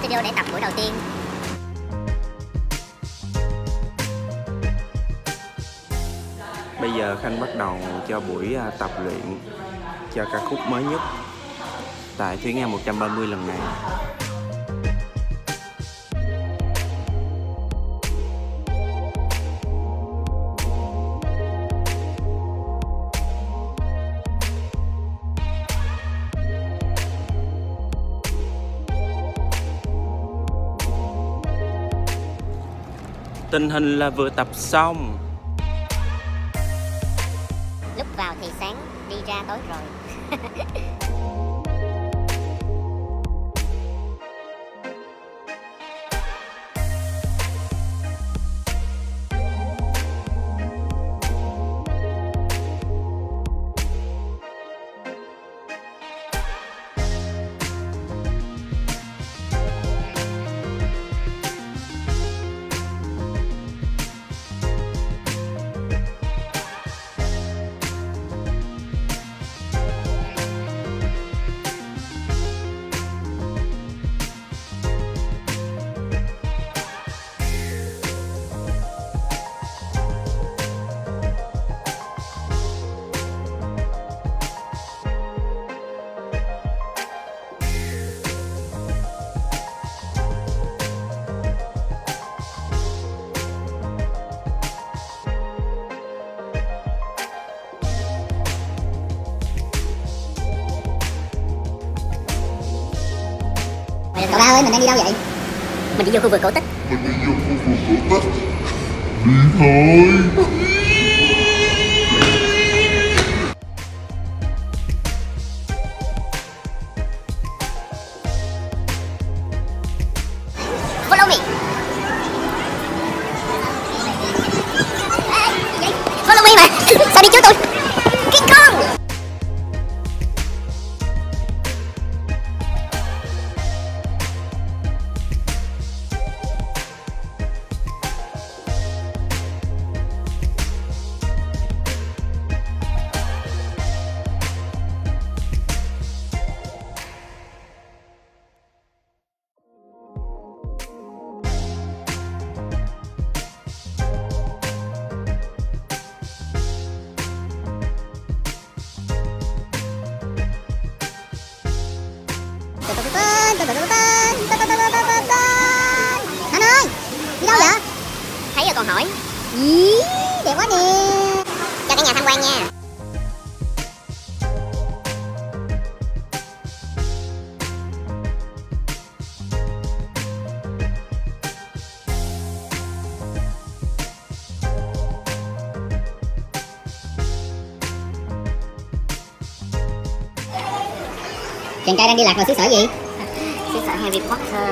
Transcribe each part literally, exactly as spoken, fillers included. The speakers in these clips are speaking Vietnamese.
video để tập buổi đầu tiên. Bây giờ Khanh bắt đầu cho buổi tập luyện cho ca khúc mới nhất tại Thuý Nga một trăm ba mươi lần này. Tình hình là vừa tập xong. Lúc vào thì sáng, đi ra tối rồi. Cậu Ba ơi, mình đang đi đâu vậy? Mình đi vô khu vườn cổ tích. Mình đi vô khu vườn cổ tích. Đi thôi. Follow me. Follow me mà. Sao đi trước tôi? King Kong. Anh ơi, đi đâu vậy? Thấy rồi còn hỏi. Ý, đẹp quá nè. Cho cả nhà tham quan nha. Chàng trai đang đi lạc vào xứ sở gì? Xứ sở Harry Potter.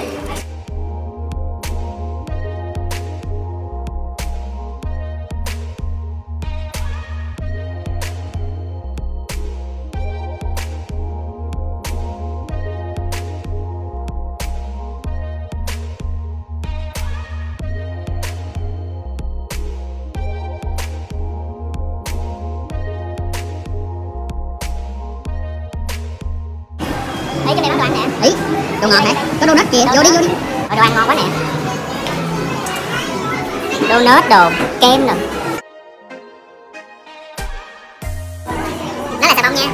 Thấy cái này bán đồ ăn nè. Ý, đồ ngọt hả? Có donut kìa, vô đi vô đi. Ờ, đồ ăn ngon quá nè. Donut, đồ, kem rồi. Nó là xà bông nha.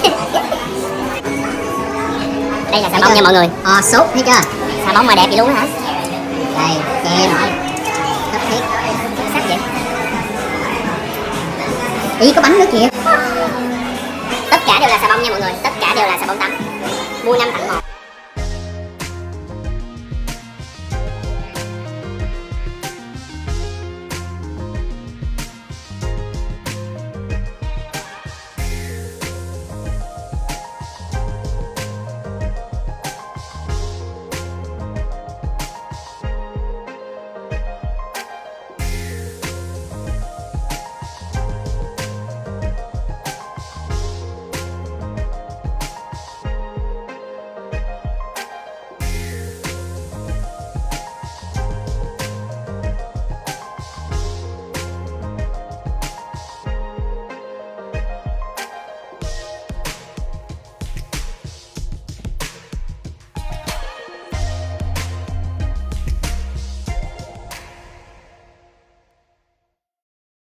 Đây là xà bông nha mọi người. Ờ, sốt thấy chưa? Xà bông mà đẹp vậy luôn hả? Đây, kem rồi. Thấp thiết. Sắc vậy. Ý, có bánh nữa kìa. Tất cả đều là xà bông nha mọi người. Tất cả đều là xà bông tắm. Mua năm tặng một.